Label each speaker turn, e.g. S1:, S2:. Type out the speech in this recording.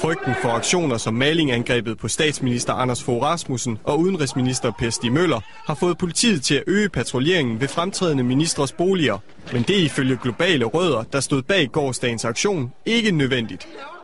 S1: Frygten for aktioner som malingangrebet på statsminister Anders Fogh Rasmussen og udenrigsminister Per Stig Møller har fået politiet til at øge patruljeringen ved fremtrædende ministres boliger. Men det er ifølge Globale Rødder, der stod bag gårsdagens aktion, ikke nødvendigt.